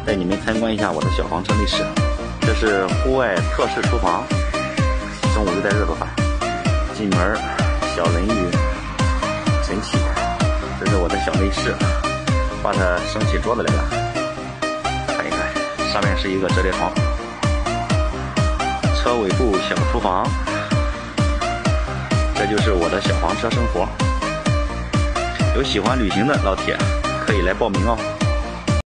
带你们参观一下我的小房车内饰。这是户外特式厨房，中午就在这做饭。进门小淋浴神奇，这是我的小内饰，把它升起桌子来了。看一看，上面是一个折叠床，车尾部小厨房。这就是我的小房车生活。有喜欢旅行的老铁可以来报名哦。